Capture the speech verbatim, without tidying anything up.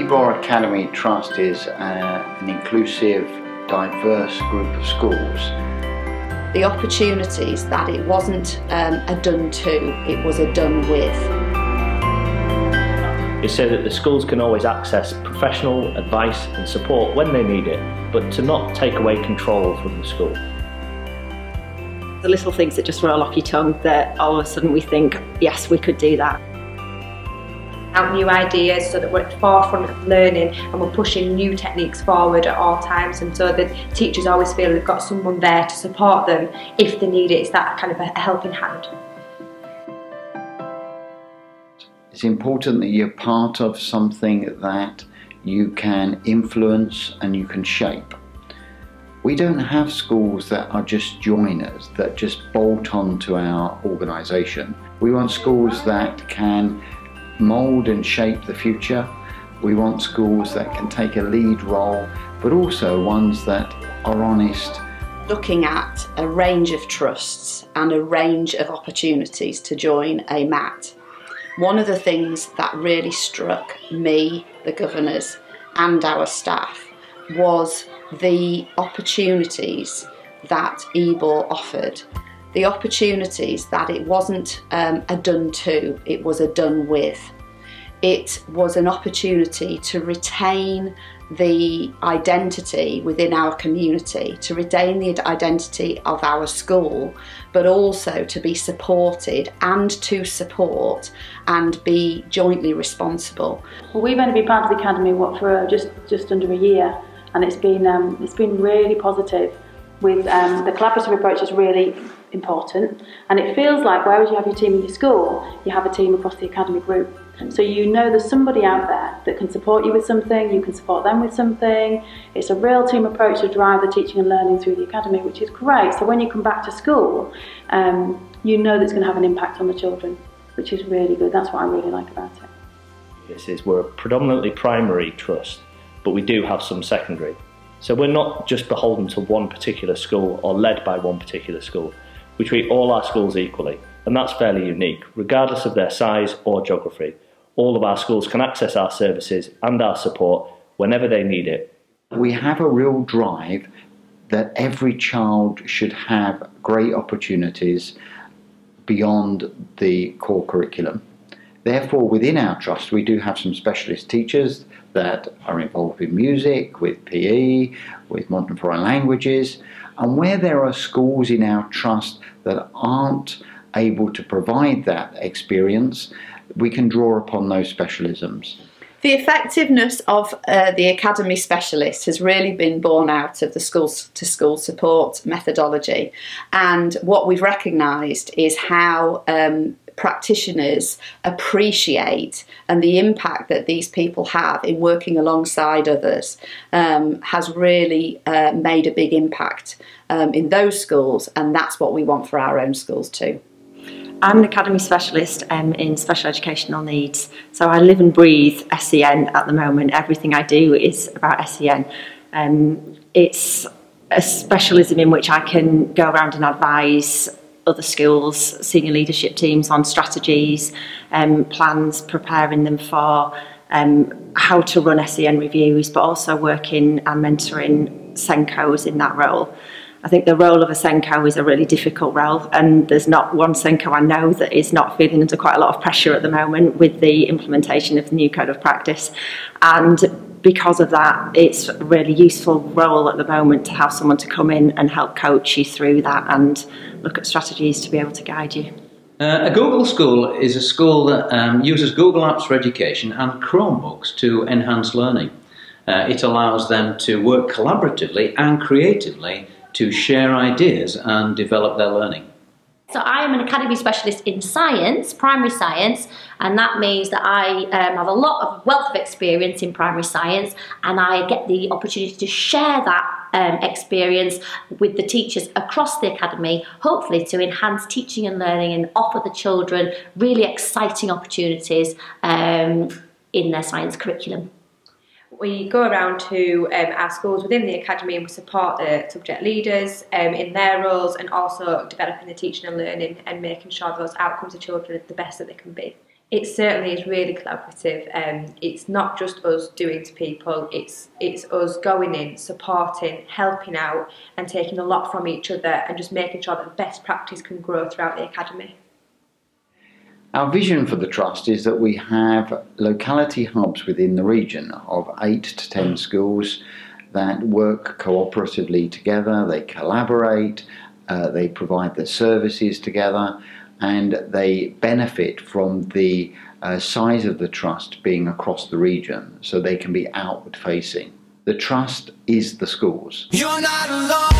Ebor Academy Trust is uh, an inclusive, diverse group of schools. The opportunities that it wasn't um, a done to, it was a done with. It's so that the schools can always access professional advice and support when they need it, but to not take away control from the school. The little things that just roll off your tongue that all of a sudden we think, yes, we could do that. Out new ideas so that we're at the forefront of learning and we're pushing new techniques forward at all times, and so that teachers always feel they've got someone there to support them if they need it. It's that kind of a helping hand. It's important that you're part of something that you can influence and you can shape. We don't have schools that are just joiners, that just bolt on to our organisation. We want schools that can mould and shape the future. We want schools that can take a lead role, but also ones that are honest. Looking at a range of trusts and a range of opportunities to join a M A T. One of the things that really struck me, the governors and our staff was the opportunities that Ebor offered. The opportunities that it wasn't um, a done to, it was a done with. It was an opportunity to retain the identity within our community, to retain the identity of our school, but also to be supported and to support and be jointly responsible. Well, we've only been part of the Academy what for just, just under a year, and it's been, um, it's been really positive. With um, the collaborative approach is really important, and it feels like whereas you have your team in your school, you have a team across the academy group. So you know there's somebody out there that can support you with something, you can support them with something. It's a real team approach to drive the teaching and learning through the academy, which is great. So when you come back to school, um, you know that's going to have an impact on the children, which is really good. That's what I really like about it. This is, we're a predominantly primary trust, but we do have some secondary. So we're not just beholden to one particular school or led by one particular school. We treat all our schools equally, and that's fairly unique, regardless of their size or geography. All of our schools can access our services and our support whenever they need it. We have a real drive that every child should have great opportunities beyond the core curriculum. Therefore, within our trust, we do have some specialist teachers that are involved with music, with P E, with modern foreign languages, and where there are schools in our trust that aren't able to provide that experience, we can draw upon those specialisms. The effectiveness of uh, the Academy Specialist has really been born out of the schools to school support methodology, and what we've recognised is how um, practitioners appreciate and the impact that these people have in working alongside others um, has really uh, made a big impact um, in those schools, and that's what we want for our own schools too. I'm an academy specialist um, in special educational needs, so I live and breathe S E N at the moment. Everything I do is about S E N. Um, it's a specialism in which I can go around and advise other schools, senior leadership teams on strategies, um, plans, preparing them for um, how to run S E N reviews, but also working and mentoring Senkos in that role. I think the role of a Senko is a really difficult role, and there's not one Senko I know that is not feeling under quite a lot of pressure at the moment with the implementation of the new code of practice. And because of that, it's a really useful role at the moment to have someone to come in and help coach you through that and look at strategies to be able to guide you. Uh, a Google School is a school that um, uses Google Apps for Education and Chromebooks to enhance learning. Uh, it allows them to work collaboratively and creatively to share ideas and develop their learning. So I am an academy specialist in science, primary science, and that means that I um, have a lot of wealth of experience in primary science, and I get the opportunity to share that um, experience with the teachers across the academy, hopefully to enhance teaching and learning and offer the children really exciting opportunities um, in their science curriculum. We go around to um, our schools within the academy and we support the subject leaders um, in their roles, and also developing the teaching and learning and making sure those outcomes of children are the best that they can be. It certainly is really collaborative. Um, it's not just us doing to people, it's it's us going in, supporting, helping out and taking a lot from each other and just making sure that best practice can grow throughout the academy. Our vision for the Trust is that we have locality hubs within the region of eight to ten schools that work cooperatively together, they collaborate, uh, they provide their services together, and they benefit from the uh, size of the Trust being across the region, so they can be outward facing. The Trust is the schools. You're not alone.